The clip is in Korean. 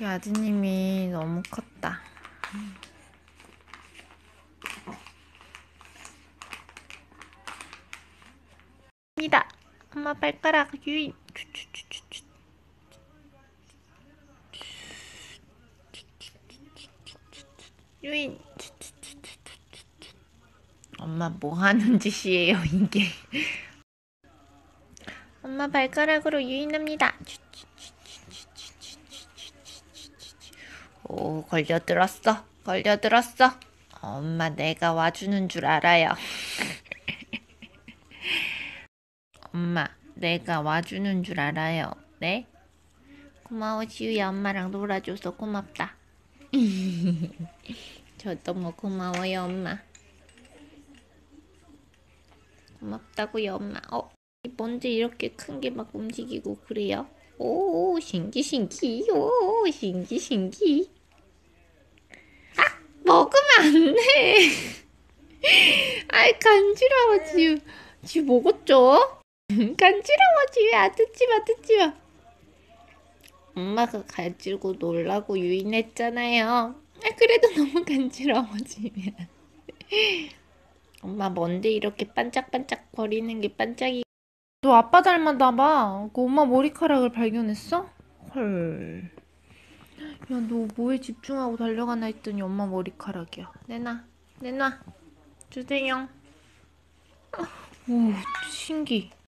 우리 아드님이 너무 컸다. 니다. 엄마 발가락 유인. 유인. 엄마 뭐 하는 짓이에요 이게? 엄마 발가락으로 유인합니다. 오, 걸려들었어. 걸려들었어. 엄마 내가 와주는 줄 알아요. 엄마 내가 와주는 줄 알아요. 네? 고마워 지우야. 엄마랑 놀아줘서 고맙다. 저도 뭐 고마워요 엄마. 고맙다고요 엄마. 뭔데 이렇게 큰 게 막 움직이고 그래요? 오 신기 신기. 오 신기 신기. 아 먹으면 안 돼. 아이 간지러워 지우. 지우 먹었죠? 간지러워 지우야. 뜯지마 뜯지마. 엄마가 가지고 놀라고 유인했잖아요. 아 그래도 너무 간지러워 지우야. 엄마 뭔데 이렇게 반짝반짝 거리는 게 반짝이. 너 아빠 닮았나봐. 그 엄마 머리카락을 발견했어? 헐. 야, 너 뭐에 집중하고 달려가나 했더니 엄마 머리카락이야. 내놔. 내놔. 주세요. 오, 신기.